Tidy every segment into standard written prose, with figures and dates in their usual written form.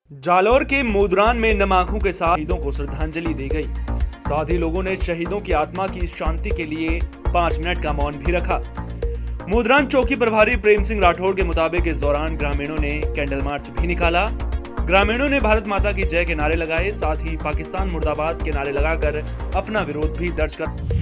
जालौर के मोदरान में नम आंखों के साथ शहीदों को श्रद्धांजलि दी गई। साथ ही लोगों ने शहीदों की आत्मा की शांति के लिए 5 मिनट का मौन भी रखा। मोदरान चौकी प्रभारी प्रेम सिंह राठौड़ के मुताबिक इस दौरान ग्रामीणों ने कैंडल मार्च भी निकाला। ग्रामीणों ने भारत माता की जय के नारे लगाए, साथ ही पाकिस्तान मुर्दाबाद के नारे लगाकर अपना विरोध भी दर्ज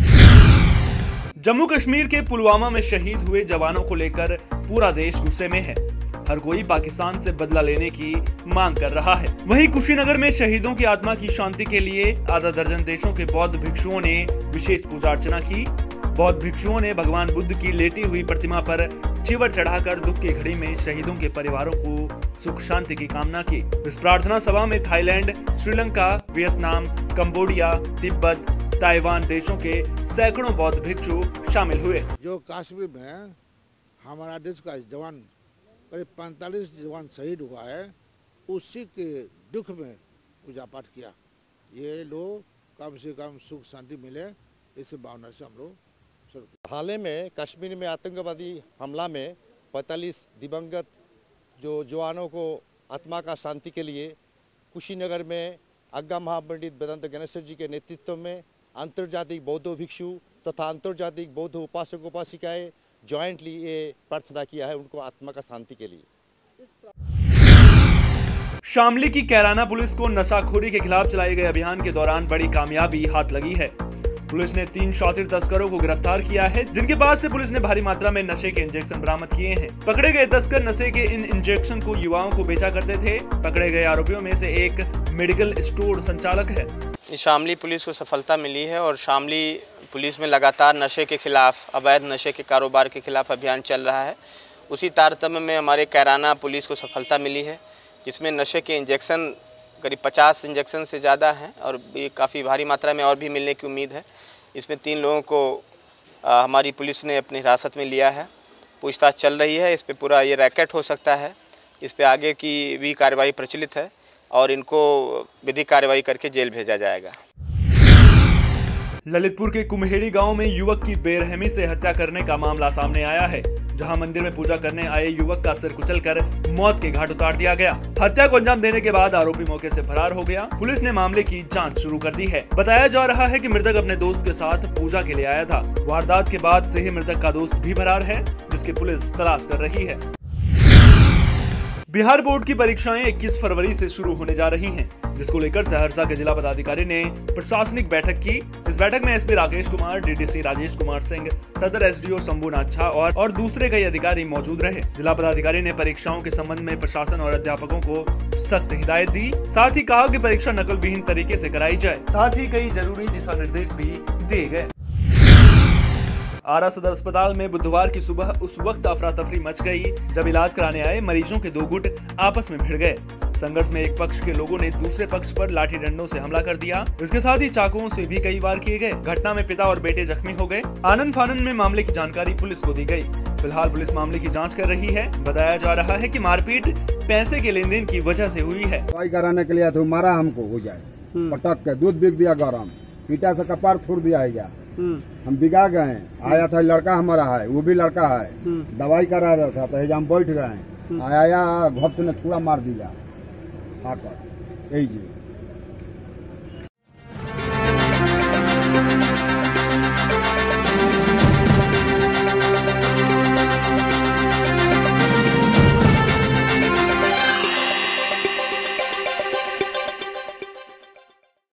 कर। जम्मू कश्मीर के पुलवामा में शहीद हुए जवानों को लेकर पूरा देश गुस्से में है। हर कोई पाकिस्तान से बदला लेने की मांग कर रहा है। वहीं कुशीनगर में शहीदों की आत्मा की शांति के लिए आधा दर्जन देशों के बौद्ध भिक्षुओं ने विशेष पूजा अर्चना की। बौद्ध भिक्षुओं ने भगवान बुद्ध की लेटी हुई प्रतिमा पर चिवर चढ़ाकर दुख की घड़ी में शहीदों के परिवारों को सुख शांति की कामना की। इस प्रार्थना सभा में Thailand, Sri Lanka, Vietnam, Cambodia, Tibet, Taiwan देशों के सैकड़ों बौद्ध भिक्षु शामिल हुए। जो कश्मीर में हमारा देश का जवान करीब 45 जवान शहीद हुआ है, उसी के दुख में पूजा पाठ किया। ये लोग कम से कम सुख शांति मिले, इस भावना से हम लोग। हाल ही में कश्मीर में आतंकवादी हमला में 45 दिवंगत जो जवानों को आत्मा का शांति के लिए कुशीनगर में आज्ञा महापंडित वेदांत गणेश जी के नेतृत्व में अंतर्जातिक बौद्ध भिक्षु तथा अंतर्जातिक बौद्ध उपासक उपासिकाएं जॉइंटली ये प्रार्थना किया है उनको आत्मा का शांति के लिए। शामली की कैराना पुलिस को नशाखोरी के खिलाफ चलाए गए अभियान के दौरान बड़ी कामयाबी हाथ लगी है। पुलिस ने 3 शातिर तस्करों को गिरफ्तार किया है, जिनके पास से पुलिस ने भारी मात्रा में नशे के इंजेक्शन बरामद किए हैं। पकड़े गए तस्कर नशे के इन इंजेक्शन को युवाओं को बेचा करते थे। पकड़े गए आरोपियों में से एक मेडिकल स्टोर संचालक है। शामली पुलिस को सफलता मिली है और शामली पुलिस में लगातार नशे के खिलाफ, अवैध नशे के कारोबार के खिलाफ अभियान चल रहा है। उसी तारतम्य में हमारे कैराना पुलिस को सफलता मिली है, जिसमें नशे के इंजेक्शन करीब 50 इंजेक्शन से ज़्यादा हैं और ये काफ़ी भारी मात्रा में और भी मिलने की उम्मीद है। इसमें 3 लोगों को हमारी पुलिस ने अपनी हिरासत में लिया है। पूछताछ चल रही है। इस पे पूरा ये रैकेट हो सकता है। इस पे आगे की भी कार्रवाई प्रचलित है और इनको विधिक कार्रवाई करके जेल भेजा जाएगा। ललितपुर के कुम्हेड़ी गांव में युवक की बेरहमी से हत्या करने का मामला सामने आया है, जहां मंदिर में पूजा करने आए युवक का सिर कुचलकर मौत के घाट उतार दिया गया। हत्या को अंजाम देने के बाद आरोपी मौके से फरार हो गया। पुलिस ने मामले की जांच शुरू कर दी है। बताया जा रहा है कि मृतक अपने दोस्त के साथ पूजा के लिए आया था। वारदात के बाद से ही मृतक का दोस्त भी फरार है, जिसकी पुलिस तलाश कर रही है। बिहार बोर्ड की परीक्षाएं 21 फरवरी से शुरू होने जा रही हैं, जिसको लेकर सहरसा के जिला पदाधिकारी ने प्रशासनिक बैठक की। इस बैठक में एसपी राकेश कुमार, डीडीसी राजेश कुमार सिंह, सदर एसडीओ शंभुनाथ झा और दूसरे कई अधिकारी मौजूद रहे। जिला पदाधिकारी ने परीक्षाओं के संबंध में प्रशासन और अध्यापकों को सख्त हिदायत दी। साथ ही कहा कि परीक्षा नकल विहीन तरीके से कराई जाए। साथ ही कई जरूरी दिशा निर्देश भी दिए गए। आरा सदर अस्पताल में बुधवार की सुबह उस वक्त अफरा तफरी मच गई जब इलाज कराने आए मरीजों के 2 गुट आपस में भिड़ गए। संघर्ष में एक पक्ष के लोगों ने दूसरे पक्ष पर लाठी डंडों से हमला कर दिया। इसके साथ ही चाकुओं से भी कई वार किए गए। घटना में पिता और बेटे जख्मी हो गए। आनंद फानन में मामले की जानकारी पुलिस को दी गई। फिलहाल पुलिस मामले की जाँच कर रही है। बताया जा रहा है कि मारपीट पैसे के लेन देन की वजह से हुई है। दवाई कराने के लिए तो मारा हमको हो जाए, पटक के दूध बिक दिया गरम, पीटा से कपार थोड़ दिया है। हम बिगा गए। आया था लड़का हमारा है, वो भी लड़का है, दवाई करा रहा था तो हम बैठ गए। आया घप से छुरा मार दिया आकर यही जी।